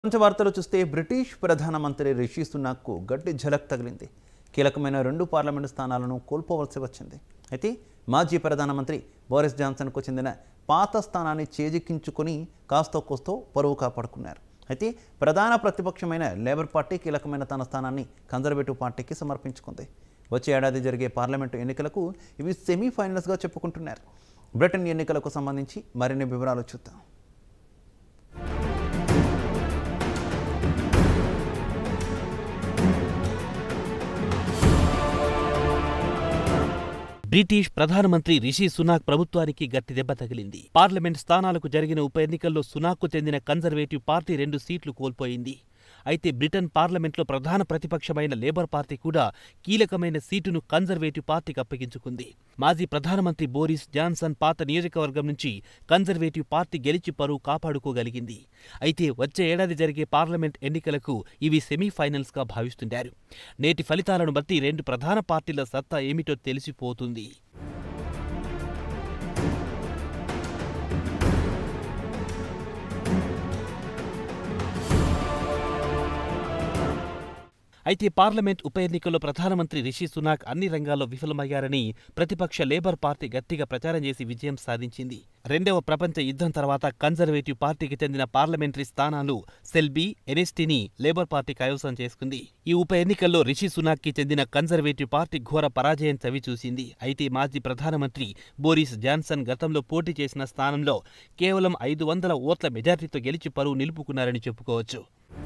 వార్తలు చూస్తే బ్రిటిష్ ప్రధానమంత్రి రిషి సునాక్కు గట్టి ఝలక్ తగిలింది. కీలకమైన 2 పార్లమెంటు స్థానాలను కోల్పోవలసి వచ్చింది. అయితే మాజీ ప్రధానమంత్రి బోరిస్ జాన్సన్కు చెందిన పాత స్థానాన్ని చేజిక్కించుకొని కాస్తో కోస్తో పరువు కాపాడుకున్నారు. అయితే ప్రధాన ప్రతిపక్షమైన లేబర్ పార్టీ కీలకమైన తన స్థానాన్ని కన్జర్వేటివ్ పార్టీకి సమర్పించుకుంది. వచ్చే ఏడాది జరిగే పార్లమెంటు ఎన్నికలకు ఇవి సెమీఫైనల్స్గా చెప్పుకుంటున్నారు. బ్రిటన్ ఎన్నికలకు సంబంధించి మరిన్ని వివరాలు చూద్దాం. బ్రిటిష్ ప్రధానమంత్రి రిషి సునాక్ ప్రభుత్వానికి గట్టి దెబ్బ తగిలింది. పార్లమెంట్ స్థానాలకు జరిగిన ఉప ఎన్నికల్లో సునాక్కు చెందిన కన్జర్వేటివ్ పార్టీ 2 సీట్లు కోల్పోయింది. అయితే బ్రిటన్ పార్లమెంట్లో ప్రధాన ప్రతిపక్షమైన లేబర్ పార్టీ కూడా కీలకమైన సీటును కన్జర్వేటివ్ పార్టీకి అప్పగించుకుంది. మాజీ ప్రధానమంత్రి బోరిస్ జాన్సన్ పాత నియోజకవర్గం నుంచి కన్జర్వేటివ్ పార్టీ గెలిచి పరువు కాపాడుకోగలిగింది. అయితే వచ్చే ఏడాది జరిగే పార్లమెంట్ ఎన్నికలకు ఇవి సెమీఫైనల్స్గా భావిస్తుంటారు. నేటి ఫలితాలను బట్టి 2 ప్రధాన పార్టీల సత్తా ఏమిటో తెలిసిపోతుంది. అయితే పార్లమెంట్ ఉప ఎన్నికల్లో ప్రధానమంత్రి రిషి సునాక్ అన్ని రంగాల్లో విఫలమయ్యారని ప్రతిపక్ష లేబర్ పార్టీ గట్టిగా ప్రచారం చేసి విజయం సాధించింది. 2వ ప్రపంచ యుద్ధం తర్వాత కన్జర్వేటివ్ పార్టీకి చెందిన పార్లమెంటరీ స్థానాలు సెల్బీ, ఎనెస్టీని లేబర్ పార్టీ కైవసం చేసుకుంది. ఈ ఉప ఎన్నికల్లో రిషి సునాక్కి చెందిన కన్జర్వేటివ్ పార్టీ ఘోర పరాజయం చవిచూసింది. అయితే మాజీ ప్రధానమంత్రి బోరిస్ జాన్సన్ గతంలో పోటీ చేసిన స్థానంలో కేవలం 500 ఓట్ల మెజార్టీతో గెలిచి పరువు నిలుపుకున్నారని చెప్పుకోవచ్చు.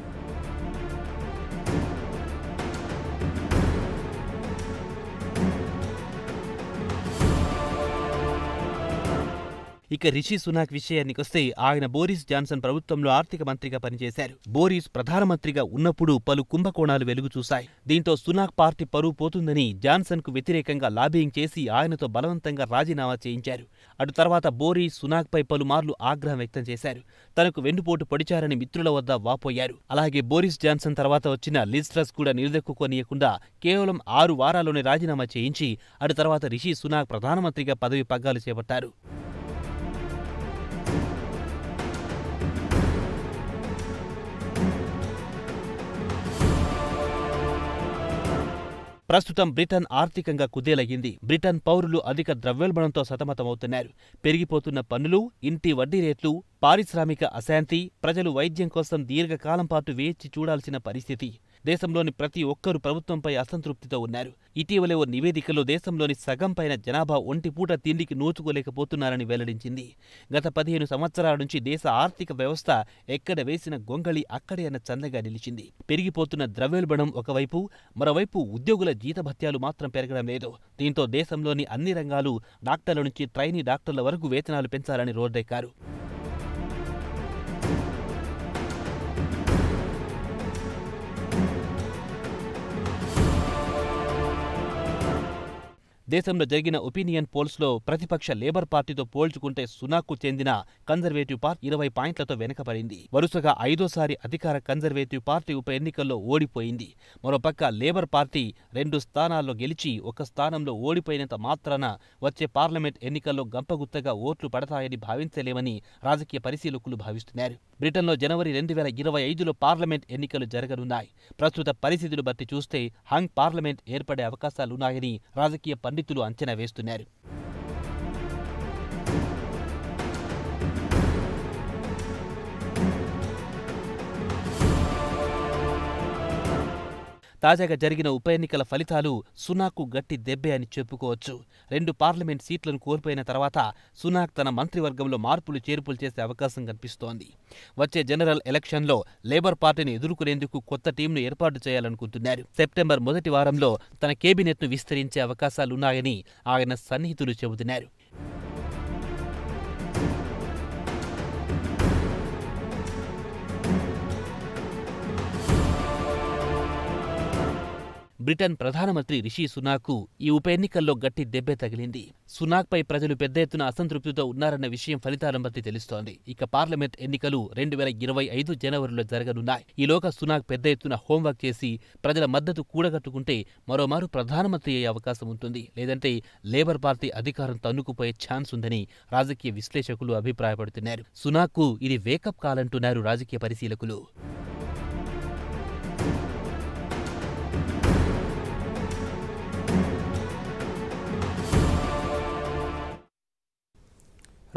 ఇక రిషి సునాక్ విషయానికొస్తే ఆయన బోరిస్ జాన్సన్ ప్రభుత్వంలో ఆర్థిక మంత్రిగా పనిచేశారు. బోరిస్ ప్రధానమంత్రిగా ఉన్నప్పుడు పలు కుంభకోణాలు వెలుగు చూశాయి. దీంతో సునాక్ పార్టీ పరువు పోతుందని జాన్సన్కు వ్యతిరేకంగా లాబియింగ్ చేసి ఆయనతో బలవంతంగా రాజీనామా చేయించారు. అటు తర్వాత బోరిస్ సునాక్పై పలుమార్లు ఆగ్రహం వ్యక్తం చేశారు. తనకు వెన్నుపోటు పొడిచారని మిత్రుల వద్ద వాపోయారు. అలాగే బోరిస్ జాన్సన్ తర్వాత వచ్చిన లిజ్ ట్రస్ కూడా నిలదొక్కుకోనీయకుండా కేవలం 6 వారాల్లోనే రాజీనామా చేయించి అటు తర్వాత రిషి సునాక్ ప్రధానమంత్రిగా పదవి పగ్గాలు చేపట్టారు. ప్రస్తుతం బ్రిటన్ ఆర్థికంగా కుదేలయ్యింది. బ్రిటన్ పౌరులు అధిక ద్రవ్యోల్బణంతో సతమతమవుతున్నారు. పెరిగిపోతున్న పన్నులు, ఇంటి వడ్డీ రేట్లు, పారిశ్రామిక అశాంతి, ప్రజలు వైద్యం కోసం దీర్ఘకాలం పాటు వేచి చూడాల్సిన పరిస్థితి. దేశంలోని ప్రతి ఒక్కరూ ప్రభుత్వంపై అసంతృప్తితో ఉన్నారు. ఇటీవలే ఓ నివేదికలో దేశంలోని సగం పైన జనాభా ఒంటిపూట తిండికి నోచుకోలేకపోతున్నారని వెల్లడించింది. గత 15 సంవత్సరాల నుంచి దేశ ఆర్థిక వ్యవస్థ ఎక్కడ వేసిన గొంగళి అక్కడే అన్న చందగా నిలిచింది. పెరిగిపోతున్న ద్రవ్యోల్బణం ఒకవైపు, మరోవైపు ఉద్యోగుల జీతభత్యాలు మాత్రం పెరగడం లేదు. దీంతో దేశంలోని అన్ని రంగాలు డాక్టర్ల నుంచి ట్రైనీ డాక్టర్ల వరకు వేతనాలు పెంచాలని రోడ్డెక్కారు. దేశంలో జరిగిన ఒపీనియన్ పోల్స్లో ప్రతిపక్ష లేబర్ పార్టీతో పోల్చుకుంటే సునాక్కు చెందిన కన్జర్వేటివ్ పార్టీ 20 పాయింట్లతో వెనకబడింది. వరుసగా 5వ సారి అధికార కన్జర్వేటివ్ పార్టీ ఉప ఎన్నికల్లో ఓడిపోయింది. మరోపక్క లేబర్ పార్టీ 2 స్థానాల్లో గెలిచి 1 స్థానంలో ఓడిపోయినంత మాత్రాన వచ్చే పార్లమెంట్ ఎన్నికల్లో గంపగుత్తగా ఓట్లు పడతాయని భావించలేమని రాజకీయ పరిశీలకులు భావిస్తున్నారు. బ్రిటన్లో జనవరి 2025లో పార్లమెంట్ ఎన్నికలు జరగనున్నాయి. ప్రస్తుత పరిస్థితులు బట్టి చూస్తే హంగ్ పార్లమెంట్ ఏర్పడే అవకాశాలున్నాయని రాజకీయ పండితులు అంచనా వేస్తున్నారు. తాజాగా జరిగిన ఉప ఎన్నికల ఫలితాలు సునాక్కు గట్టి దెబ్బే అని చెప్పుకోవచ్చు. 2 పార్లమెంట్ సీట్లను కోల్పోయిన తర్వాత సునాక్ తన మంత్రివర్గంలో మార్పులు చేర్పులు చేసే అవకాశం కనిపిస్తోంది. వచ్చే జనరల్ ఎలక్షన్లో లేబర్ పార్టీని ఎదుర్కొనేందుకు కొత్త టీంను ఏర్పాటు చేయాలనుకుంటున్నారు. సెప్టెంబర్ మొదటి వారంలో తన కేబినెట్ను విస్తరించే అవకాశాలున్నాయని ఆయన సన్నిహితులు చెబుతున్నారు. బ్రిటన్ ప్రధానమంత్రి రిషి సునాక్కు ఈ ఉప ఎన్నికల్లో గట్టి దెబ్బే తగిలింది. సునాక్పై ప్రజలు పెద్ద ఎత్తున అసంతృప్తితో ఉన్నారన్న విషయం ఫలితాలను బట్టి తెలుస్తోంది. ఇక పార్లమెంట్ ఎన్నికలు 2025 జనవరిలో జరగనున్నాయి. ఈలోగా సునాక్ పెద్ద ఎత్తున హోంవర్క్ చేసి ప్రజల మద్దతు కూడగట్టుకుంటే మరోమారు ప్రధానమంత్రి అయ్యే అవకాశం ఉంటుంది. లేదంటే లేబర్ పార్టీ అధికారం తన్నుకుపోయే ఛాన్స్ ఉందని రాజకీయ విశ్లేషకులు అభిప్రాయపడుతున్నారు. సునాక్కు ఇది వేకప్ కాల్ అంటున్నారు రాజకీయ పరిశీలకులు.